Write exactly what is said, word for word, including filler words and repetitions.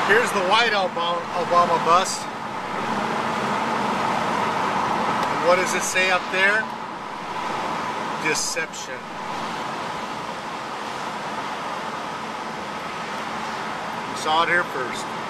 Here's the white Obama, Obama bust. And what does it say up there? Deception. You saw it here first.